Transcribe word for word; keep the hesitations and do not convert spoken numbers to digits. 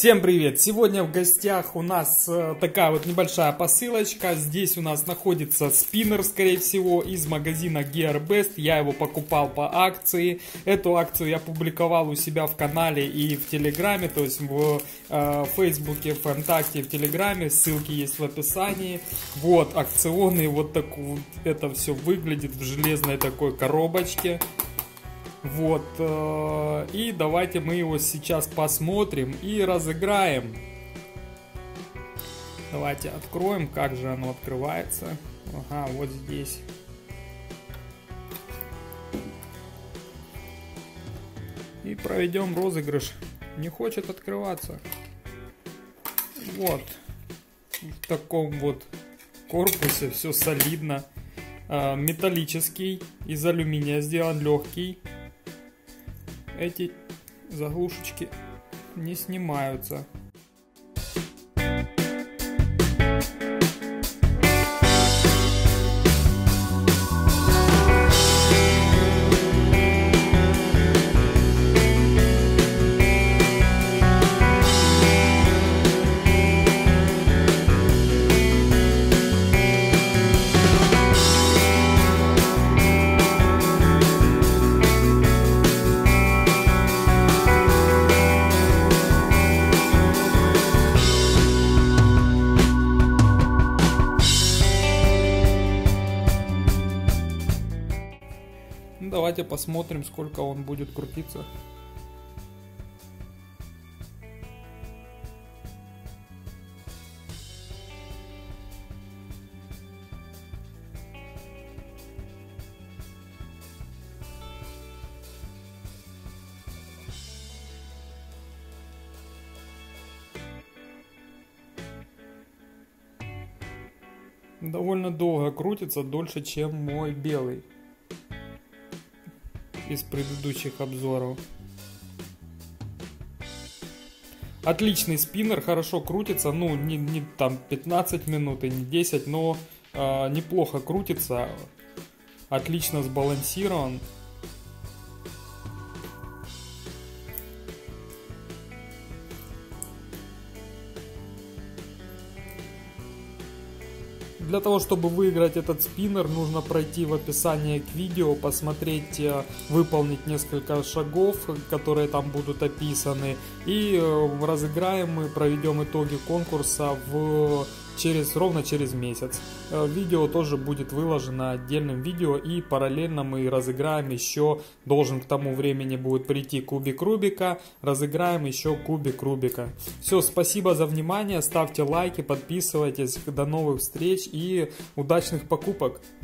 Всем привет! Сегодня в гостях у нас э, такая вот небольшая посылочка. Здесь у нас находится спиннер, скорее всего, из магазина GearBest. Я его покупал по акции. Эту акцию я публиковал у себя в канале и в Телеграме, то есть в э, Фейсбуке, ВКонтакте, в Телеграме. Ссылки есть в описании. Вот акционный, вот так вот это все выглядит в железной такой коробочке. Вот, э, и давайте мы его сейчас посмотрим и разыграем. Давайте откроем, как же оно открывается. Ага, вот здесь. И проведем розыгрыш. Не хочет открываться. Вот, в таком вот корпусе, все солидно. Э, металлический, из алюминия сделан, легкий. Эти заглушечки не снимаются. Давайте посмотрим, сколько он будет крутиться. Довольно долго крутится, дольше, чем мой белый из предыдущих обзоров. Отличный спиннер, хорошо крутится, ну не, не там пятнадцать минут и не десять, но э, неплохо крутится, отлично сбалансирован. Для того, чтобы выиграть этот спиннер, нужно пройти в описании к видео, посмотреть, выполнить несколько шагов, которые там будут описаны. И разыграем мы, проведем итоги конкурса в... через, ровно через месяц. Видео тоже будет выложено отдельным видео, и параллельно мы разыграем еще, должен к тому времени будет прийти кубик Рубика, разыграем еще кубик Рубика. Все, спасибо за внимание, ставьте лайки, подписывайтесь, до новых встреч и удачных покупок!